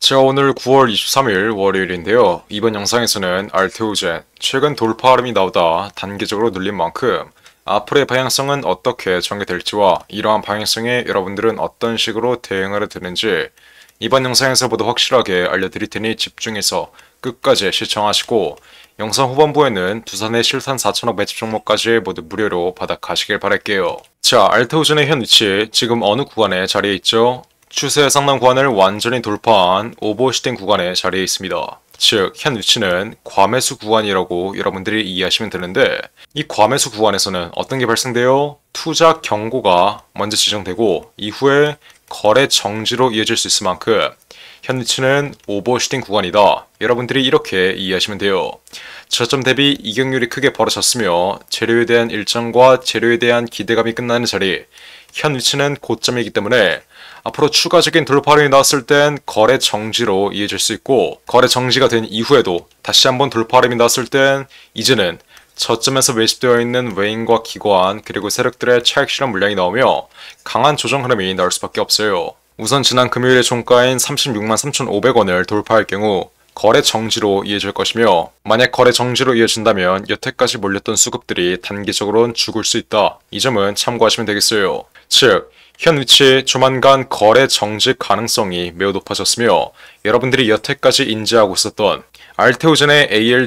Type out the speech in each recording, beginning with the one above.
자, 오늘 9월 23일 월요일인데요. 이번 영상에서는 알테오젠, 최근 돌파 흐름이 나오다 단기적으로 눌린 만큼 앞으로의 방향성은 어떻게 전개될지와 이러한 방향성에 여러분들은 어떤 식으로 대응을 해야 되는지 이번 영상에서 모두 확실하게 알려드릴 테니 집중해서 끝까지 시청하시고 영상 후반부에는 두산의 실탄 4천억 매집 종목까지 모두 무료로 받아가시길 바랄게요. 자, 알테오젠의 현 위치 지금 어느 구간에 자리해 있죠? 추세 상단 구간을 완전히 돌파한 오버슈팅 구간에 자리해 있습니다. 즉, 현 위치는 과매수 구간이라고 여러분들이 이해하시면 되는데 이 과매수 구간에서는 어떤 게 발생돼요? 투자 경고가 먼저 지정되고 이후에 거래 정지로 이어질 수 있을 만큼 현 위치는 오버슈팅 구간이다. 여러분들이 이렇게 이해하시면 돼요. 저점 대비 이격률이 크게 벌어졌으며 재료에 대한 일정과 재료에 대한 기대감이 끝나는 자리, 현 위치는 고점이기 때문에 앞으로 추가적인 돌파름이 나왔을 땐 거래 정지로 이어질 수 있고, 거래 정지가 된 이후에도 다시 한번 돌파름이 나왔을 땐 이제는 저점에서 매집되어 있는 외인과 기관 그리고 세력들의 차익 실현 물량이 나오며 강한 조정 흐름이 나올 수밖에 없어요. 우선 지난 금요일의 종가인 36만 3,500원을 돌파할 경우 거래 정지로 이어질 것이며, 만약 거래 정지로 이어진다면 여태까지 몰렸던 수급들이 단기적으로는 죽을 수 있다. 이 점은 참고하시면 되겠어요. 즉, 현 위치 조만간 거래 정지 가능성이 매우 높아졌으며 여러분들이 여태까지 인지하고 있었던 알테오젠의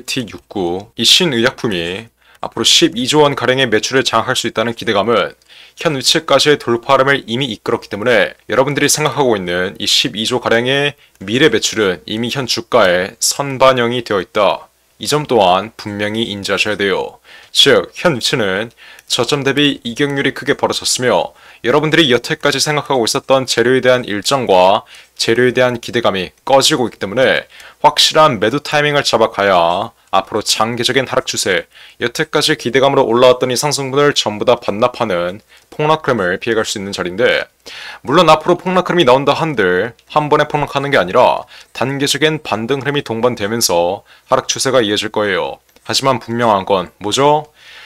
ALT69, 이 신의약품이 앞으로 12조 원 가량의 매출을 장악할 수 있다는 기대감은 현 위치까지의 돌파름을 이미 이끌었기 때문에 여러분들이 생각하고 있는 이 12조 가량의 미래 매출은 이미 현 주가에 선반영이 되어 있다. 이 점 또한 분명히 인지하셔야 돼요. 즉, 현 위치는 저점 대비 이격률이 크게 벌어졌으며 여러분들이 여태까지 생각하고 있었던 재료에 대한 일정과 재료에 대한 기대감이 꺼지고 있기 때문에 확실한 매도 타이밍을 잡아가야 앞으로 장기적인 하락 추세, 여태까지 기대감으로 올라왔던 이 상승분을 전부 다 반납하는 폭락 흐름을 피해갈 수 있는 자리인데, 물론 앞으로 폭락 흐름이 나온다 한들 한 번에 폭락하는 게 아니라 단계적인 반등 흐름이 동반되면서 하락 추세가 이어질 거예요. 하지만 분명한 건 뭐죠?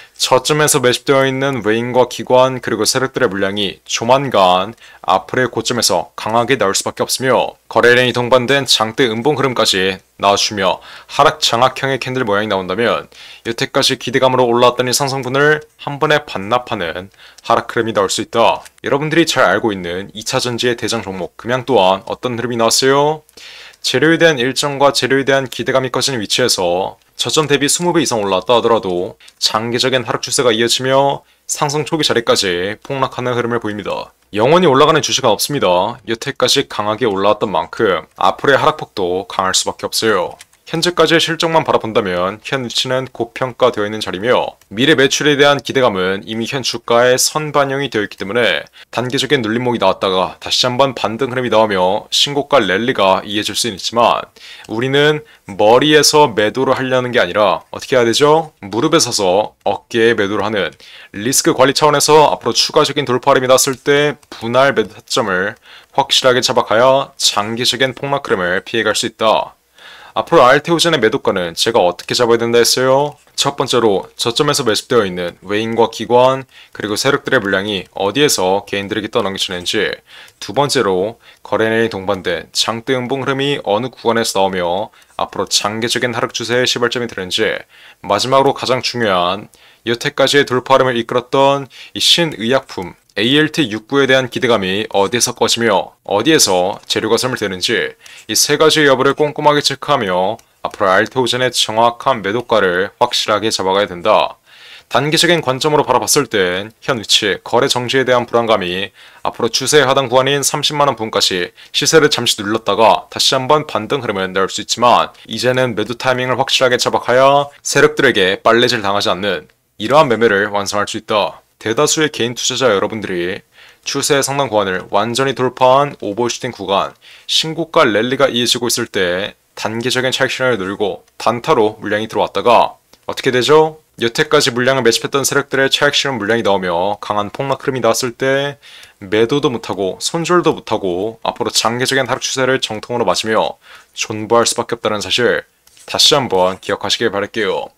저점에서 매집되어 있는 외인과 기관 그리고 세력들의 물량이 조만간 앞으로의 고점에서 강하게 나올 수밖에 없으며 거래량이 동반된 장대 음봉 흐름까지 나와주며 하락 장악형의 캔들 모양이 나온다면 여태까지 기대감으로 올라왔던 이 상승분을 한 번에 반납하는 하락 흐름이 나올 수 있다. 여러분들이 잘 알고 있는 2차전지의 대장 종목 금양 또한 어떤 흐름이 나왔어요? 재료에 대한 일정과 재료에 대한 기대감이 커지는 위치에서 저점 대비 20배 이상 올랐다 하더라도 장기적인 하락 추세가 이어지며 상승 초기 자리까지 폭락하는 흐름을 보입니다. 영원히 올라가는 주식은 없습니다. 여태까지 강하게 올라왔던 만큼 앞으로의 하락폭도 강할 수밖에 없어요. 현재까지의 실적만 바라본다면 현 위치는 고평가되어 있는 자리며 미래 매출에 대한 기대감은 이미 현 주가에 선반영이 되어 있기 때문에 단기적인 눌림목이 나왔다가 다시 한번 반등 흐름이 나오며 신고가 랠리가 이어질 수는 있지만 우리는 머리에서 매도를 하려는 게 아니라 어떻게 해야 되죠? 무릎에 서서 어깨에 매도를 하는 리스크 관리 차원에서 앞으로 추가적인 돌파 흐름이 났을 때 분할 매도 타점을 확실하게 잡아가야 장기적인 폭락 흐름을 피해갈 수 있다. 앞으로 알테오젠의 매도가는 제가 어떻게 잡아야 된다 했어요? 첫 번째로 저점에서 매집되어 있는 외인과 기관 그리고 세력들의 물량이 어디에서 개인들에게 떠넘기치는지, 두 번째로 거래량이 동반된 장대 음봉 흐름이 어느 구간에서 나오며 앞으로 장기적인 하락 추세의 시발점이 되는지, 마지막으로 가장 중요한 여태까지의 돌파 흐름을 이끌었던 이 신의약품 ALT69에 대한 기대감이 어디에서 꺼지며 어디에서 재료가 설물되는지, 이 세 가지의 여부를 꼼꼼하게 체크하며 앞으로 알테오젠의 정확한 매도가를 확실하게 잡아가야 된다. 단기적인 관점으로 바라봤을 땐 현 위치 거래 정지에 대한 불안감이 앞으로 추세의 하단 구간인 30만원 부근까지 시세를 잠시 눌렀다가 다시 한번 반등 흐름을 나올 수 있지만 이제는 매도 타이밍을 확실하게 잡아가야 세력들에게 빨래질 당하지 않는 이러한 매매를 완성할 수 있다. 대다수의 개인 투자자 여러분들이 추세 상단 구간을 완전히 돌파한 오버슈팅 구간, 신고가 랠리가 이어지고 있을 때 단기적인 차익 실현을 누리고 단타로 물량이 들어왔다가 어떻게 되죠? 여태까지 물량을 매집했던 세력들의 차익 실현 물량이 나오며 강한 폭락 흐름이 나왔을 때 매도도 못하고 손절도 못하고 앞으로 장기적인 하락 추세를 정통으로 맞으며 존버할 수밖에 없다는 사실 다시 한번 기억하시길 바랄게요.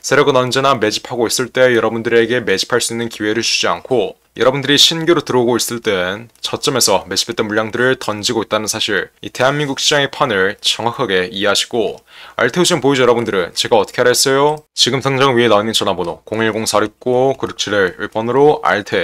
세력은 언제나 매집하고 있을 때 여러분들에게 매집할 수 있는 기회를 주지 않고 여러분들이 신규로 들어오고 있을 땐 저점에서 매집했던 물량들을 던지고 있다는 사실, 이 대한민국 시장의 판을 정확하게 이해하시고 알테오션 보유자 여러분들은 제가 어떻게 하라 했어요? 지금 당장 위에 나와있는 전화번호 010-469-9671 1번으로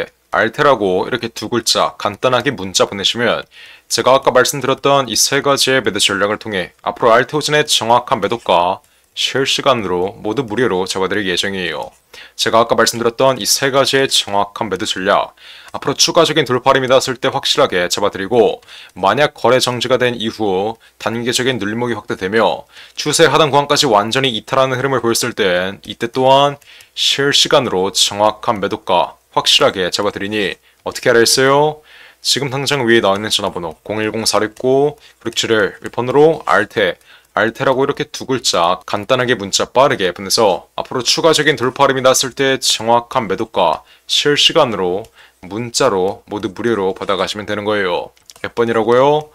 알테라고 이렇게 두 글자 간단하게 문자 보내시면 제가 아까 말씀드렸던 이 세 가지의 매도 전략을 통해 앞으로 알테오전의 정확한 매도가 실시간으로 모두 무료로 잡아드릴 예정이에요. 제가 아까 말씀드렸던 이 세 가지의 정확한 매도 전략, 앞으로 추가적인 돌파림이 닿았을 때 확실하게 잡아드리고 만약 거래 정지가 된 이후 단계적인 눌림목이 확대되며 추세 하단 구간까지 완전히 이탈하는 흐름을 보였을 땐 이때 또한 실시간으로 정확한 매도가 확실하게 잡아드리니 어떻게 하라 했어요? 지금 당장 위에 나와있는 전화번호 010-469-9671 1번으로 알테라고 이렇게 두 글자 간단하게 문자 빠르게 보내서 앞으로 추가적인 돌파림이 났을 때 정확한 매도가 실시간으로 문자로 모두 무료로 받아가시면 되는 거예요. 몇 번이라고요?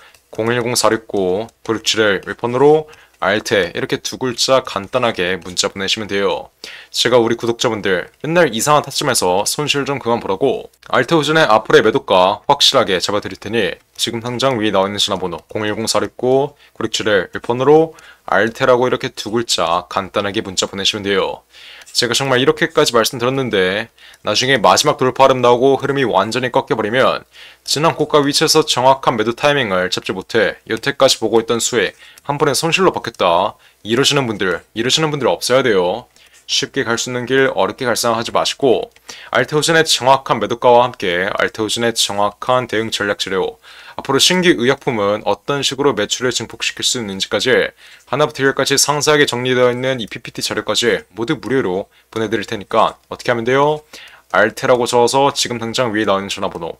010-469-9671 1번으로 이렇게 두 글자 간단하게 문자 보내시면 돼요. 제가 우리 구독자분들 맨날 이상한 타점에서 손실 좀 그만 보라고 알테오전의 앞으로의 매도가 확실하게 잡아드릴 테니 지금 당장 위에 나와있는 전화번호 010-469-9671 1번으로 알테라고 이렇게 두 글자 간단하게 문자 보내시면 돼요. 제가 정말 이렇게까지 말씀드렸는데 나중에 마지막 돌파름 나오고 흐름이 완전히 꺾여버리면 지난 고가 위치에서 정확한 매도 타이밍을 잡지 못해 여태까지 보고 있던 수익 한 번에 손실로 받겠다 이러시는 분들 없어야 돼요. 쉽게 갈 수 있는 길 어렵게 갈 생각 하지 마시고 알테오전의 정확한 매도가와 함께 알테오전의 정확한 대응 전략 자료, 앞으로 신규 의약품은 어떤 식으로 매출을 증폭시킬 수 있는지까지 하나부터 열까지 상세하게 정리되어 있는 이 PPT 자료까지 모두 무료로 보내드릴 테니까 어떻게 하면 돼요? 알테라고 적어서 지금 당장 위에 나오는 전화번호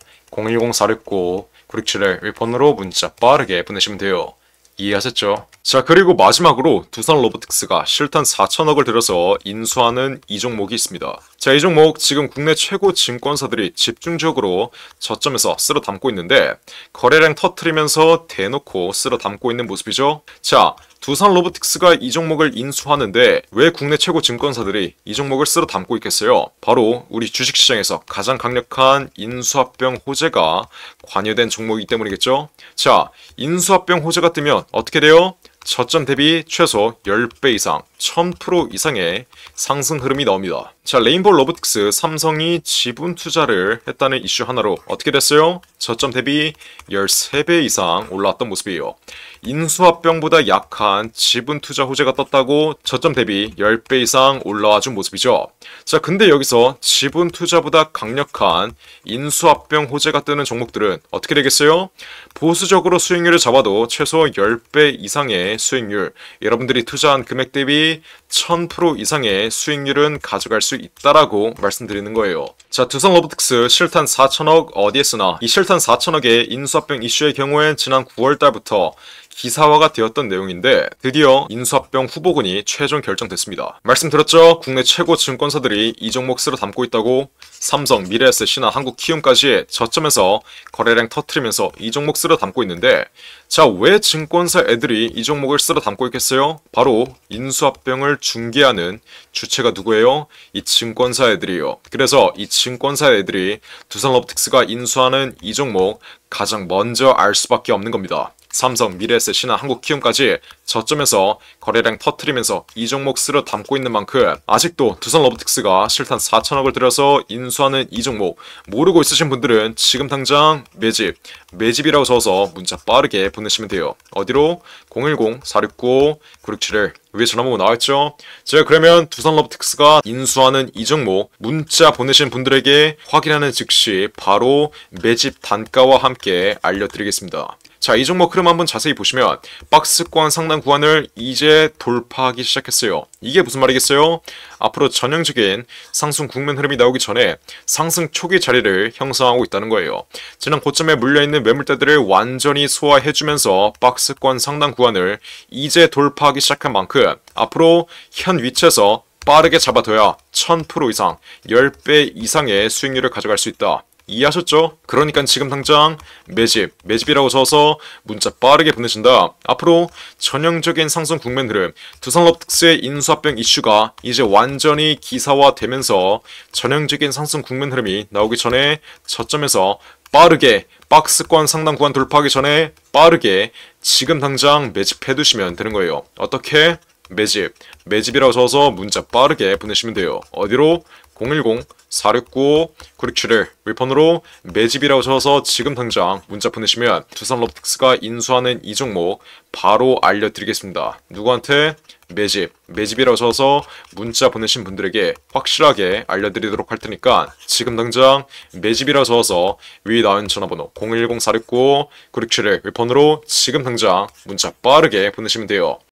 010-469-9671 1번으로 문자 빠르게 보내시면 돼요. 이해하셨죠? 자, 그리고 마지막으로 두산 로보틱스가 실탄 4천억을 들여서 인수하는 이 종목이 있습니다. 자, 이 종목 지금 국내 최고 증권사들이 집중적으로 저점에서 쓸어 담고 있는데 거래량 터트리면서 대놓고 쓸어 담고 있는 모습이죠. 자, 두산 로보틱스가 이 종목을 인수하는데 왜 국내 최고 증권사들이 이 종목을 쓸어 담고 있겠어요? 바로 우리 주식시장에서 가장 강력한 인수합병 호재가 관여된 종목이기 때문이겠죠. 자, 인수합병 호재가 뜨면 어떻게 돼요? 저점 대비 최소 10배 이상, 1000% 이상의 상승 흐름이 나옵니다. 자, 레인보우 로보틱스, 삼성이 지분 투자를 했다는 이슈 하나로 어떻게 됐어요? 저점 대비 13배 이상 올라왔던 모습이에요. 인수합병보다 약한 지분 투자 호재가 떴다고 저점 대비 10배 이상 올라와 준 모습이죠. 자, 근데 여기서 지분 투자보다 강력한 인수합병 호재가 뜨는 종목들은 어떻게 되겠어요? 보수적으로 수익률을 잡아도 최소 10배 이상의 수익률, 여러분들이 투자한 금액 대비 1000% 이상의 수익률은 가져갈 수 있다라고 말씀드리는 거예요. 자, 두산 로보틱스 실탄 4천억 어디에 쓰나? 이 실탄 4천억의 인수합병 이슈의 경우엔 지난 9월 달부터 기사화가 되었던 내용인데 드디어 인수합병 후보군이 최종 결정됐습니다. 말씀드렸죠? 국내 최고 증권사들이 이 종목 쓸어 담고 있다고. 삼성, 미래에셋, 신한, 한국키움까지 저점에서 거래량 터트리면서 이 종목 쓸어 담고 있는데 자, 왜 증권사 애들이 이 종목을 쓸어 담고 있겠어요? 바로 인수합병을 중개하는 주체가 누구예요? 이 증권사 애들이에요. 그래서 이 증권사 애들이 두산 로보틱스가 인수하는 이 종목 가장 먼저 알 수밖에 없는 겁니다. 삼성, 미래에셋, 신한, 한국키움까지 저점에서 거래량 터트리면서 이 종목 쓸어 담고 있는 만큼 아직도 두산 로보틱스가 실탄 4천억을 들여서 인수하는 이 종목 모르고 있으신 분들은 지금 당장 매집이라고 적어서 문자 빠르게 보내시면 돼요. 어디로? 010-469-9671 위에 전화번호 나와있죠? 제가 그러면 두산 로보틱스가 인수하는 이 종목 문자 보내신 분들에게 확인하는 즉시 바로 매집 단가와 함께 알려드리겠습니다. 자, 이 종목 흐름 한번 자세히 보시면 박스권 상단 구간을 이제 돌파하기 시작했어요. 이게 무슨 말이겠어요? 앞으로 전형적인 상승 국면 흐름이 나오기 전에 상승 초기 자리를 형성하고 있다는 거예요. 지난 고점에 물려있는 매물대들을 완전히 소화해주면서 박스권 상단 구간을 이제 돌파하기 시작한 만큼 앞으로 현 위치에서 빠르게 잡아둬야 1000% 이상, 10배 이상의 수익률을 가져갈 수 있다. 이해하셨죠? 그러니까 지금 당장 매집이라고 적어서 문자 빠르게 보내신다. 앞으로 전형적인 상승 국면 흐름, 두산로보틱스의 인수합병 이슈가 이제 완전히 기사화되면서 전형적인 상승 국면 흐름이 나오기 전에 저점에서 빠르게 박스권 상단 구간 돌파하기 전에 빠르게 지금 당장 매집해두시면 되는 거예요. 어떻게? 매집이라고 적어서 문자 빠르게 보내시면 돼요. 어디로? 010-4695-9671 위폰으로 매집이라고 적어서 지금 당장 문자 보내시면 두산로보틱스가 인수하는 이 종목 바로 알려드리겠습니다. 누구한테? 매집이라고 적어서 문자 보내신 분들에게 확실하게 알려드리도록 할 테니까 지금 당장 매집이라고 적어서 위 나온 전화번호 010-4695-9671 위폰으로 지금 당장 문자 빠르게 보내시면 돼요.